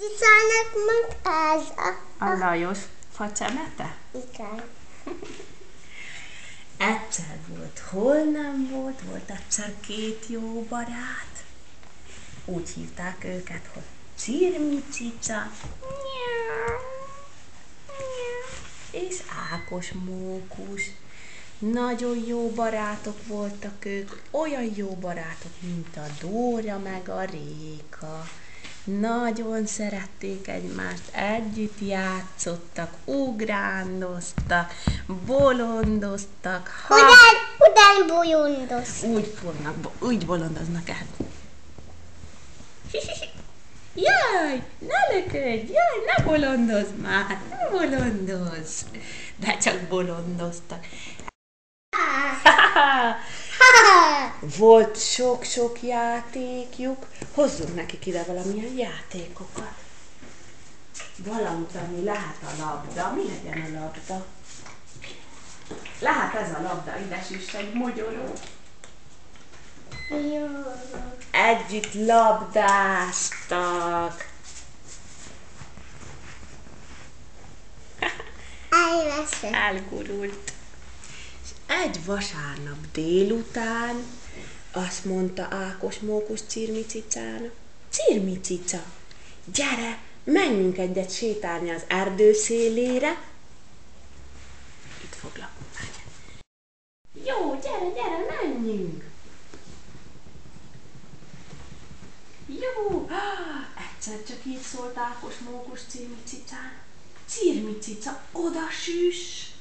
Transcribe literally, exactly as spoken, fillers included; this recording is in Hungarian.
Cicának meg ez a... A Lajos facsemete? Igen. Egyszer volt, hol nem volt, volt egyszer két jó barát. Úgy hívták őket, hogy Cirmicica és Ákos Mókus. Nagyon jó barátok voltak ők, olyan jó barátok, mint a Dóra meg a Réka. Nagyon szerették egymást, együtt játszottak, ugrándoztak, bolondoztak. Ha... Udán, udán bolondoztak. Úgy fognak, úgy bolondoznak el. Jaj, ne löködj, jaj, ne bolondozz már, ne bolondozz. De csak bolondoztak. Volt sok-sok játékjuk, hozzunk nekik ide valamilyen játékokat. Valamit, ami lehet a labda. Mi legyen a labda? Lehet ez a labda, ide süss egy mogyoró. Jó. Együtt labdáztak. Elveszett. Elgurult. És egy vasárnap délután azt mondta Ákos Mókus Cirmicicának: Cirmicica, gyere, menjünk egyet sétálni az erdő szélére. Itt foglak, menj. Jó, gyere, gyere, menjünk. Jó, egyszer csak így szólt Ákos Mókus Cirmicicának: Cirmicica, oda süss.